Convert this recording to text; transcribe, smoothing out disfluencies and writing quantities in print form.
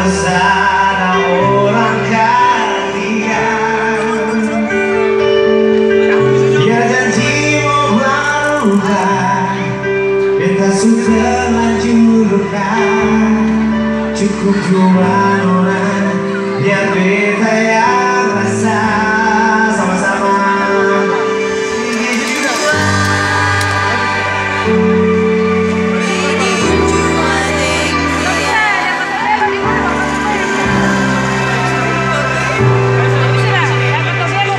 sana orang kalian. Ya janjimu berubah, beta sudah lanjutkan. Cukup cuma orang biar beta yang rasa. Sama-sama.